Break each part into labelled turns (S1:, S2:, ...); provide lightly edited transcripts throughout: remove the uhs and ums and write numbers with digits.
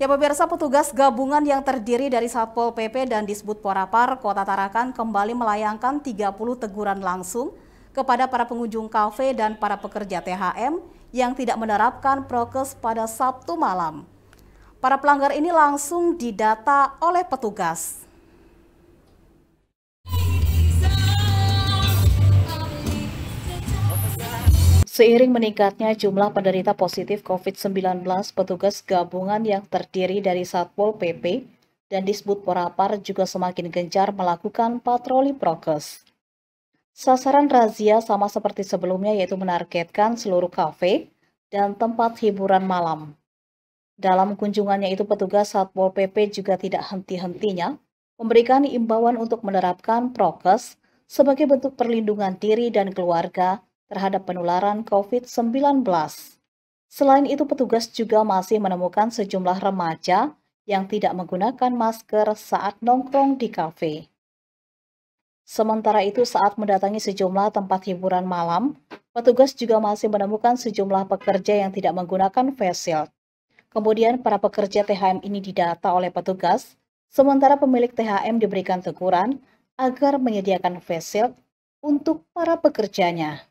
S1: Ya pemirsa, petugas gabungan yang terdiri dari Satpol PP dan Disbud Porapar Kota Tarakan kembali melayangkan 30 teguran langsung kepada para pengunjung kafe dan para pekerja THM yang tidak menerapkan prokes pada Sabtu malam. Para pelanggar ini langsung didata oleh petugas. Seiring meningkatnya jumlah penderita positif COVID-19, petugas gabungan yang terdiri dari Satpol PP dan Disbud Porapar juga semakin gencar melakukan patroli prokes. Sasaran razia sama seperti sebelumnya, yaitu menargetkan seluruh kafe dan tempat hiburan malam. Dalam kunjungannya itu, petugas Satpol PP juga tidak henti-hentinya memberikan imbauan untuk menerapkan prokes sebagai bentuk perlindungan diri dan keluarga terhadap penularan COVID-19. Selain itu, petugas juga masih menemukan sejumlah remaja yang tidak menggunakan masker saat nongkrong di kafe. Sementara itu, saat mendatangi sejumlah tempat hiburan malam, petugas juga masih menemukan sejumlah pekerja yang tidak menggunakan face shield. Kemudian, para pekerja THM ini didata oleh petugas, sementara pemilik THM diberikan teguran agar menyediakan face shield untuk para pekerjanya.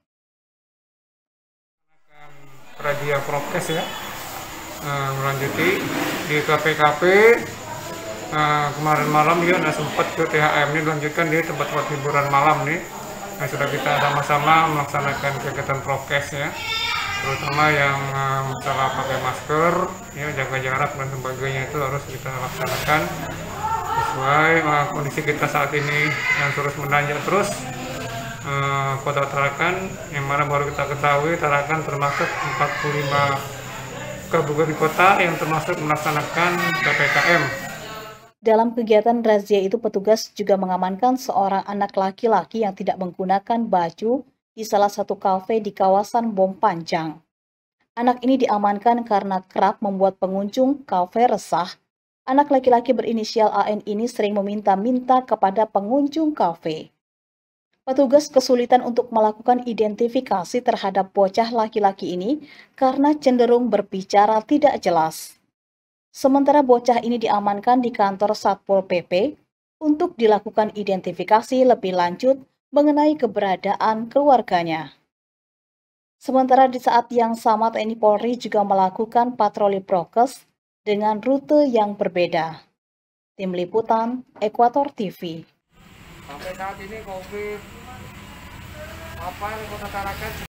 S2: Razia prokes ya, melanjuti di kafe-kafe. Kemarin malam dia ada sempat ke THM ini dilanjutkan di tempat-tempat hiburan malam nih. Sudah kita sama-sama melaksanakan kegiatan prokes ya, terutama yang masalah pakai masker, ya, jaga jarak dan sebagainya itu harus kita laksanakan sesuai kondisi kita saat ini yang terus menanjak terus. Kota Tarakan, yang mana baru kita ketahui Tarakan termasuk 45 kabupaten kota yang termasuk melaksanakan PPKM.
S1: Dalam kegiatan razia itu, petugas juga mengamankan seorang anak laki-laki yang tidak menggunakan baju di salah satu kafe di kawasan Bom Panjang. Anak ini diamankan karena kerap membuat pengunjung kafe resah. Anak laki-laki berinisial AN ini sering meminta-minta kepada pengunjung kafe. Petugas kesulitan untuk melakukan identifikasi terhadap bocah laki-laki ini karena cenderung berbicara tidak jelas. Sementara bocah ini diamankan di kantor Satpol PP untuk dilakukan identifikasi lebih lanjut mengenai keberadaan keluarganya. Sementara di saat yang sama, TNI Polri juga melakukan patroli prokes dengan rute yang berbeda. Tim Liputan, Ekuator TV.
S2: Sampai saat ini COVID apa Kota Tarakan